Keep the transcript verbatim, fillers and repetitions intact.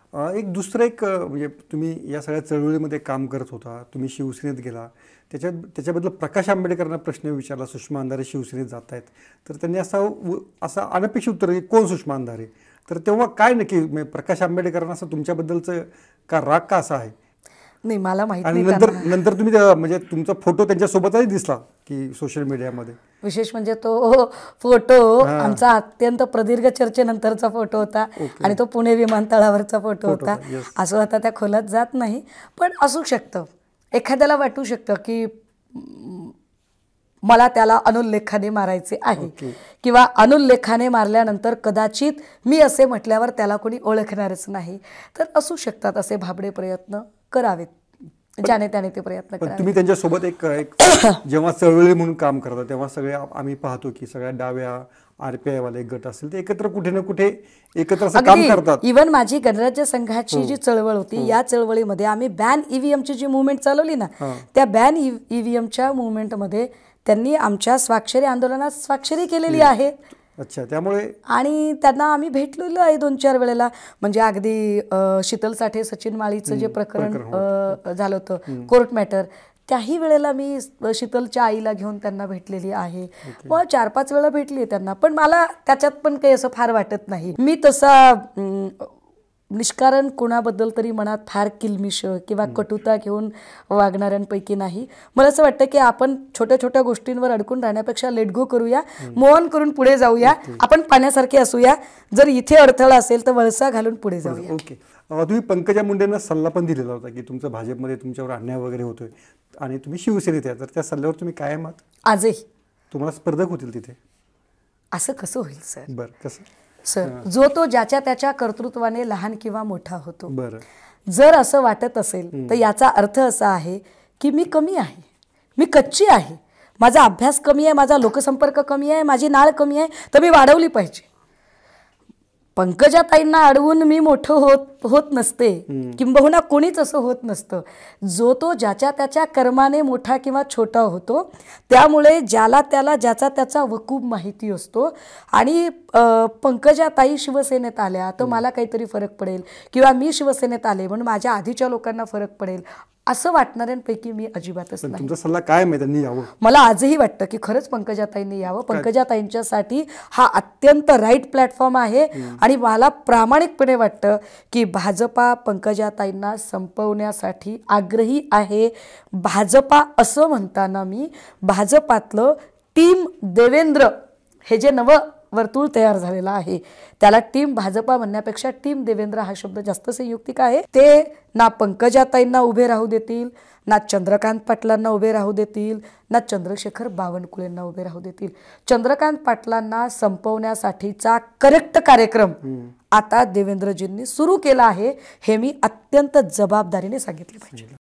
अ, एक दुसरं एक अ, म्हणजे तुम्ही या सगळ्या चळवळीमध्ये काम करत होता, तुम्ही शिवसेनेत गेला, त्याच्यात त्याच्याबद्दल प्रकाश आंबेडकरांना प्रश्न विचारला, सुषमा अंधारे शिवसेनेत जात आहेत, तर त्यांनी असा असा अनपेक्षित उत्तर की कोण सुषमा अंधारे? तर तेव्हा काय नक्की म्हणजे प्रकाश आंबेडकरांना असं तुमच्याबद्दलचं का राग का असा आहे? नाही मला माहित आणि नाही. नंतर नंतर तुम्ही त्या- म्हणजे तुमचा फोटो त्यांच्यासोबतही दिसला की सोशल मीडियामध्ये. विशेष म्हणजे तो फोटो आमचा अत्यंत प्रदीर्घ चर्चेनंतरचा फोटो होता आणि तो पुणे विमानतळावरचा फोटो होता. असं आता त्या खोलात जात नाही, पण असू शकतं एखाद्याला वाटू शकतं की मला त्याला अनुल्लेखाने मारायचे आहे किंवा अनुल्लेखाने मारल्यानंतर कदाचित मी असे म्हटल्यावर त्याला कोणी ओळखणारच नाही. तर असू शकतात असे भाबडे प्रयत्न करावेत, ज्याने त्याने ते प्रयत्न पण करावे. तुम्ही त्यांच्यासोबत एक एक जेव्हा चळवळी म्हणून काम करता तेव्हा सगळे आम्ही पाहतो की सगळ्या डाव्या आर पी आय वाले गट असेल ते एकत्र कुठे ना कुठे एकत्र असं काम करतात. इव्हन माझी गणराज्य संघाची जी चळवळ होती, या चळवळीमध्ये आम्ही बॅन ईव्हीएमची जी मुवमेंट चालवली ना, त्या बॅन ईव्हीएमच्या मुवमेंटमध्ये त्यांनी आमच्या स्वाक्षरी आंदोलनात स्वाक्षरी केलेली आहे. अच्छा, त्यामुळे आणि त्यांना आम्ही भेटलेलो आहे दोन चार वेळेला. म्हणजे अगदी शीतल साठे सचिन माळीचं जे प्रकरण झालं होतं कोर्ट मॅटर, त्याही वेळेला मी शीतलच्या आईला घेऊन त्यांना भेटलेली आहे. मग चार पाच वेळा भेटली त्यांना, पण मला त्याच्यात पण काही असं फार वाटत नाही. मी तसा निष्कारण कोणाबद्दल तरी मनात फार किलमिश किंवा कटुता घेऊन वागणाऱ्यांपैकी नाही. मला असं वाटतं की आपण छोट्या छोट्या गोष्टींवर अडकून राहण्यापेक्षा लेट गो करूया, मोहन करून पुढे जाऊया. आपण पाण्यासारखे असूया. जर इथे अडथळा असेल तर वळसा घालून पुढे जाऊया. ओके. तुम्ही पंकजा मुंडेंना सल्ला पण दिलेला होता की तुमचं भाजपमध्ये तुमच्यावर अन्याय वगैरे होतोय आणि तुम्ही शिवसेनेत आहे, तर त्या सल्ल्यावर तुम्ही कायम आहात? आजही. तुम्हाला स्पर्धक होतील तिथे? असं कसं होईल सर? बरं, कसं सर, जो तो ज्याच्या त्याच्या कर्तृत्वाने लहान किंवा मोठा होतो. बरं, जर असं वाटत असेल तर याचा अर्थ असा आहे की मी कमी आहे, मी कच्ची आहे, माझा अभ्यास कमी आहे, माझा लोकसंपर्क कमी आहे, माझी नाळ कमी आहे, तर मी वाढवली पाहिजे. पंकजाताईंना अडवून मी मोठं होत होत नसते, किंबहुना कोणीच असं होत नसतं. जो तो ज्याच्या त्याच्या कर्माने मोठा किंवा छोटा होतो. त्यामुळे ज्याला त्याला ज्याचा त्याचा वकूब माहिती असतो. आणि पंकजाताई शिवसेनेत आल्या तर मला काहीतरी फरक पडेल किंवा मी शिवसेनेत आले म्हणून माझ्या आधीच्या लोकांना फरक पडेल असं वाटणाऱ्यांपैकी मी अजिबातच नाही. तुमचा सल्ला काय आहे? त्यांनी यावं. मला आजही वाटतं की खरंच पंकजाताईंनी यावं. पंकजाताईंच्यासाठी हा अत्यंत राईट प्लॅटफॉर्म आहे. आणि मला प्रामाणिकपणे वाटतं की भाजपा पंकजाताईंना संपवण्यासाठी आग्रही आहे. भाजपा असं म्हणताना मी भाजपातलं टीम देवेंद्र हे जे नवं वर्तुळ तयार झालेला आहे त्याला टीम भाजपा म्हणण्यापेक्षा टीम देवेंद्र हा शब्द जास्त संयुक्तिक आहे. ते ना पंकजाताईंना उभे राहू देतील, ना चंद्रकांत पाटलांना उभे राहू देतील, ना चंद्रशेखर बावनकुळेंना उभे राहू देतील. चंद्रकांत पाटलांना संपवण्यासाठीचा करेक्ट कार्यक्रम आता देवेंद्रजींनी सुरू केला आहे हे मी अत्यंत जबाबदारीने सांगितले पाहिजे.